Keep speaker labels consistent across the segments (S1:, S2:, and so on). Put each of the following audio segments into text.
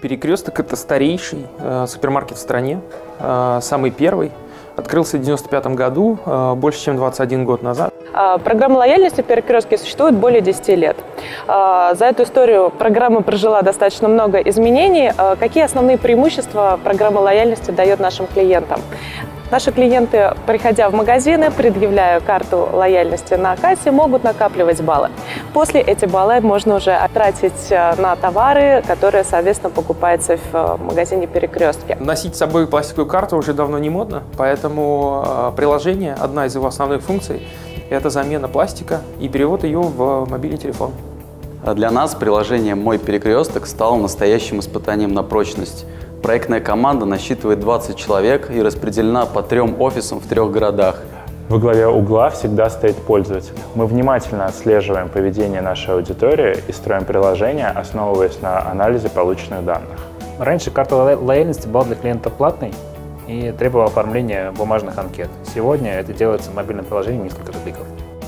S1: Перекресток – это старейший супермаркет в стране, самый первый. Открылся в 1995 году, больше чем 21 год назад.
S2: Программа лояльности в Перекрестке существует более 10 лет. За эту историю программа прожила достаточно много изменений. Какие основные преимущества программа лояльности дает нашим клиентам? Наши клиенты, приходя в магазины, предъявляя карту лояльности на кассе, могут накапливать баллы. После эти баллы можно уже тратить на товары, которые, соответственно, покупаются в магазине «Перекрестки».
S1: Носить с собой пластиковую карту уже давно не модно, поэтому приложение, одна из его основных функций – это замена пластика и перевод ее в мобильный телефон.
S3: Для нас приложение «Мой перекресток» стало настоящим испытанием на прочность. Проектная команда насчитывает 20 человек и распределена по 3 офисам в 3 городах.
S4: Во главе угла всегда стоит пользователь. Мы внимательно отслеживаем поведение нашей аудитории и строим приложение, основываясь на анализе полученных данных.
S5: Раньше карта лояльности была для клиента платной и требовала оформления бумажных анкет. Сегодня это делается в мобильном приложении несколько кликов.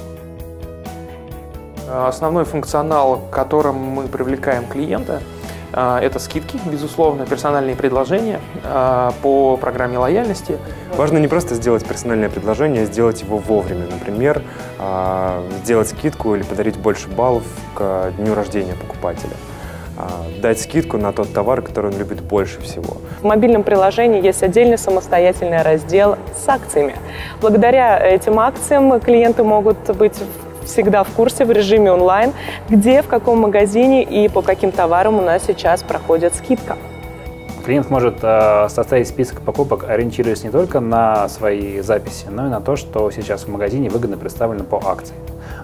S1: Основной функционал, которым мы привлекаем клиента, это скидки, безусловно, персональные предложения по программе лояльности.
S6: Важно не просто сделать персональное предложение, а сделать его вовремя. Например, сделать скидку или подарить больше баллов к дню рождения покупателя. Дать скидку на тот товар, который он любит больше всего.
S2: В мобильном приложении есть отдельный самостоятельный раздел с акциями. Благодаря этим акциям клиенты могут быть всегда в курсе в режиме онлайн, где, в каком магазине и по каким товарам у нас сейчас проходит скидка.
S5: Клиент может составить список покупок, ориентируясь не только на свои записи, но и на то, что сейчас в магазине выгодно представлено по акции.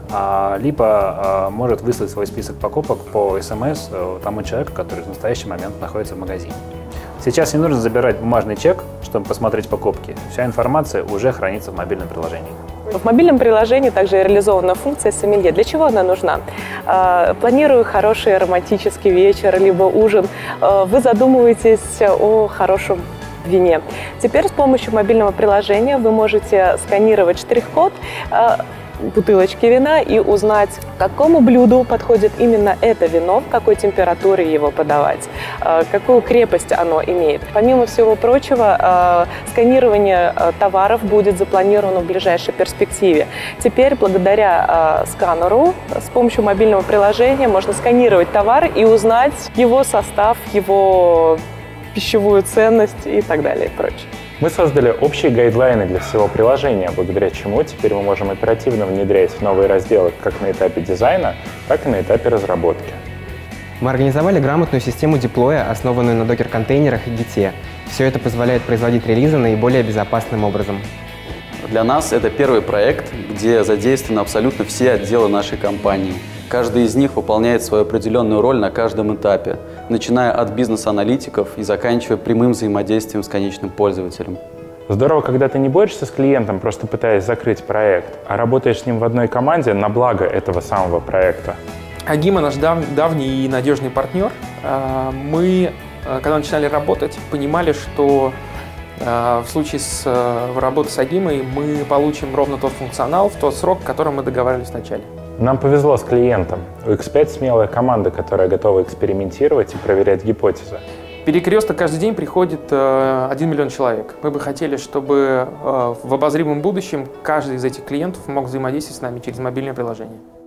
S5: Либо может выслать свой список покупок по СМС тому человеку, который в настоящий момент находится в магазине. Сейчас не нужно забирать бумажный чек, чтобы посмотреть покупки. Вся информация уже хранится в мобильном приложении.
S2: В мобильном приложении также реализована функция сомелье. Для чего она нужна? Планируя хороший романтический вечер, либо ужин, вы задумываетесь о хорошем вине. Теперь с помощью мобильного приложения вы можете сканировать штрих-код бутылочки вина и узнать, к какому блюду подходит именно это вино, в какой температуре его подавать, какую крепость оно имеет. Помимо всего прочего, сканирование товаров будет запланировано в ближайшей перспективе. Теперь, благодаря сканеру, с помощью мобильного приложения можно сканировать товар и узнать его состав, его пищевую ценность и так далее и прочее.
S4: Мы создали общие гайдлайны для всего приложения, благодаря чему теперь мы можем оперативно внедрять новые разделы как на этапе дизайна, так и на этапе разработки.
S7: Мы организовали грамотную систему деплоя, основанную на докер-контейнерах и гите. Все это позволяет производить релизы наиболее безопасным образом.
S3: Для нас это первый проект, где задействованы абсолютно все отделы нашей компании. Каждый из них выполняет свою определенную роль на каждом этапе, начиная от бизнес-аналитиков и заканчивая прямым взаимодействием с конечным пользователем.
S4: Здорово, когда ты не борешься с клиентом, просто пытаясь закрыть проект, а работаешь с ним в одной команде на благо этого самого проекта.
S1: Агима наш давний и надежный партнер. Мы, когда начинали работать, понимали, что в случае работы с Агимой мы получим ровно тот функционал в тот срок, в котором мы договаривались вначале.
S4: Нам повезло с клиентом. У X5 смелая команда, которая готова экспериментировать и проверять гипотезы.
S1: В Перекресток каждый день приходит 1 миллион человек. Мы бы хотели, чтобы в обозримом будущем каждый из этих клиентов мог взаимодействовать с нами через мобильное приложение.